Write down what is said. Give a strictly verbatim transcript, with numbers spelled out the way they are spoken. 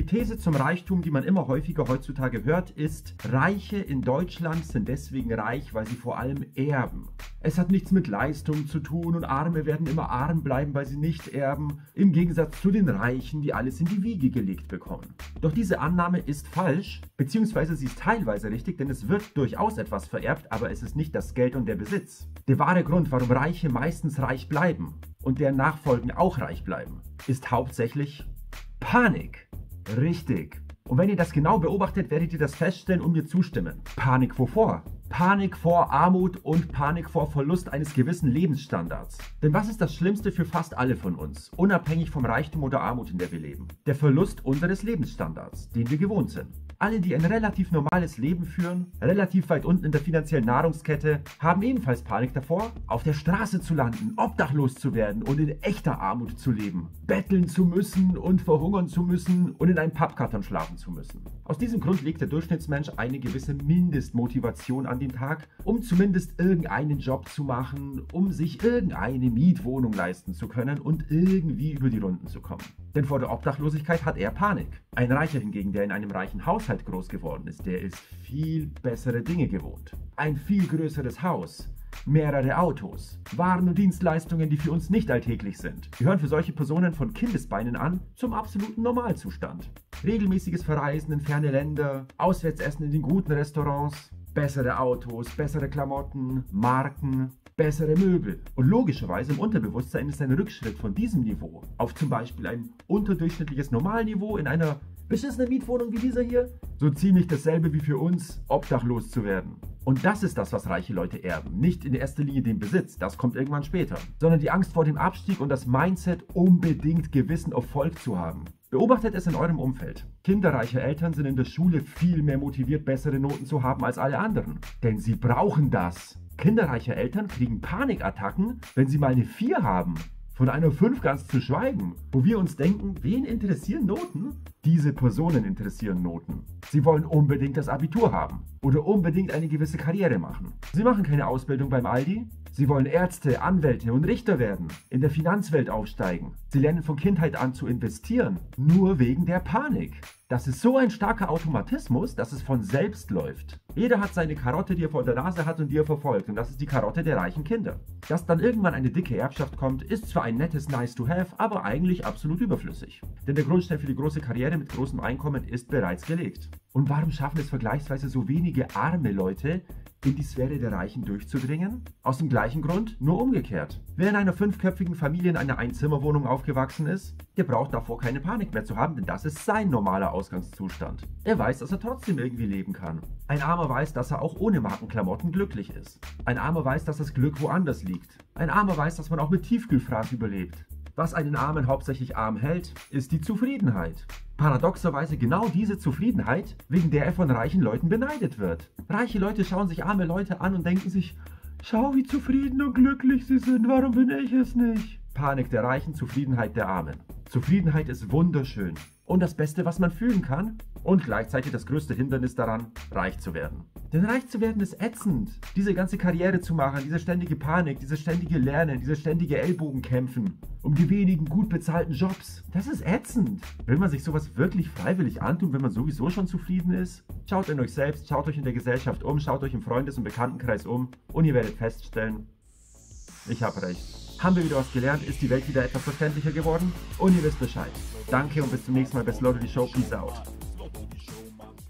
These zum Reichtum, die man immer häufiger heutzutage hört, ist, Reiche in Deutschland sind deswegen reich, weil sie vor allem erben. Es hat nichts mit Leistung zu tun und Arme werden immer arm bleiben, weil sie nicht erben, im Gegensatz zu den Reichen, die alles in die Wiege gelegt bekommen. Doch diese Annahme ist falsch, beziehungsweise sie ist teilweise richtig, denn es wird durchaus etwas vererbt, aber es ist nicht das Geld und der Besitz. Der wahre Grund, warum Reiche meistens reich bleiben und deren Nachfolgen auch reich bleiben, ist hauptsächlich Panik. Richtig. Und wenn ihr das genau beobachtet, werdet ihr das feststellen und mir zustimmen. Panik wovor? Panik vor Armut und Panik vor Verlust eines gewissen Lebensstandards. Denn was ist das Schlimmste für fast alle von uns, unabhängig vom Reichtum oder Armut, in der wir leben? Der Verlust unseres Lebensstandards, den wir gewohnt sind. Alle, die ein relativ normales Leben führen, relativ weit unten in der finanziellen Nahrungskette, haben ebenfalls Panik davor, auf der Straße zu landen, obdachlos zu werden und in echter Armut zu leben, betteln zu müssen und verhungern zu müssen und in einem Pappkarton schlafen zu müssen. Aus diesem Grund legt der Durchschnittsmensch eine gewisse Mindestmotivation an den Tag, um zumindest irgendeinen Job zu machen, um sich irgendeine Mietwohnung leisten zu können und irgendwie über die Runden zu kommen. Denn vor der Obdachlosigkeit hat er Panik. Ein Reicher hingegen, der in einem reichen Haushalt groß geworden ist, der ist viel bessere Dinge gewohnt. Ein viel größeres Haus, mehrere Autos, Waren und Dienstleistungen, die für uns nicht alltäglich sind, gehören für solche Personen von Kindesbeinen an zum absoluten Normalzustand. Regelmäßiges Verreisen in ferne Länder, Auswärtsessen in den guten Restaurants, bessere Autos, bessere Klamotten, Marken, bessere Möbel. Und logischerweise im Unterbewusstsein ist ein Rückschritt von diesem Niveau auf zum Beispiel ein unterdurchschnittliches Normalniveau in einer beschissenen Mietwohnung wie dieser hier so ziemlich dasselbe wie für uns, obdachlos zu werden. Und das ist das, was reiche Leute erben. Nicht in erster Linie den Besitz, das kommt irgendwann später, sondern die Angst vor dem Abstieg und das Mindset, unbedingt gewissen Erfolg zu haben. Beobachtet es in eurem Umfeld. Kinder reicher Eltern sind in der Schule viel mehr motiviert, bessere Noten zu haben als alle anderen. Denn sie brauchen das. Kinder reicher Eltern kriegen Panikattacken, wenn sie mal eine vier haben. Von einer fünf ganz zu schweigen, wo wir uns denken, wen interessieren Noten? Diese Personen interessieren Noten. Sie wollen unbedingt das Abitur haben oder unbedingt eine gewisse Karriere machen. Sie machen keine Ausbildung beim Aldi. Sie wollen Ärzte, Anwälte und Richter werden, in der Finanzwelt aufsteigen. Sie lernen von Kindheit an zu investieren, nur wegen der Panik. Das ist so ein starker Automatismus, dass es von selbst läuft. Jeder hat seine Karotte, die er vor der Nase hat und die er verfolgt. Und das ist die Karotte der reichen Kinder. Dass dann irgendwann eine dicke Erbschaft kommt, ist zwar ein nettes Nice to have, aber eigentlich absolut überflüssig. Denn der Grundstein für die große Karriere mit großem Einkommen ist bereits gelegt. Und warum schaffen es vergleichsweise so wenige arme Leute, in die Sphäre der Reichen durchzudringen? Aus dem gleichen Grund, nur umgekehrt. Wer in einer fünfköpfigen Familie in einer Einzimmerwohnung aufgewachsen ist, der braucht davor keine Panik mehr zu haben, denn das ist sein normaler Ausgangszustand. Er weiß, dass er trotzdem irgendwie leben kann. Ein Armer weiß, dass er auch ohne Markenklamotten glücklich ist. Ein Armer weiß, dass das Glück woanders liegt. Ein Armer weiß, dass man auch mit Tiefkühlfraß überlebt. Was einen Armen hauptsächlich arm hält, ist die Zufriedenheit. Paradoxerweise genau diese Zufriedenheit, wegen der er von reichen Leuten beneidet wird. Reiche Leute schauen sich arme Leute an und denken sich, schau wie zufrieden und glücklich sie sind, warum bin ich es nicht? Panik der Reichen, Zufriedenheit der Armen. Zufriedenheit ist wunderschön und das Beste, was man fühlen kann und gleichzeitig das größte Hindernis daran, reich zu werden. Denn reich zu werden ist ätzend. Diese ganze Karriere zu machen, diese ständige Panik, dieses ständige Lernen, dieses ständige Ellbogenkämpfen um die wenigen gut bezahlten Jobs, das ist ätzend. Will man sich sowas wirklich freiwillig antun, wenn man sowieso schon zufrieden ist? Schaut in euch selbst, schaut euch in der Gesellschaft um, schaut euch im Freundes- und Bekanntenkreis um und ihr werdet feststellen, ich habe recht. Haben wir wieder was gelernt? Ist die Welt wieder etwas verständlicher geworden? Und ihr wisst Bescheid. Danke und bis zum nächsten Mal bei Slow Doody Show. Peace out.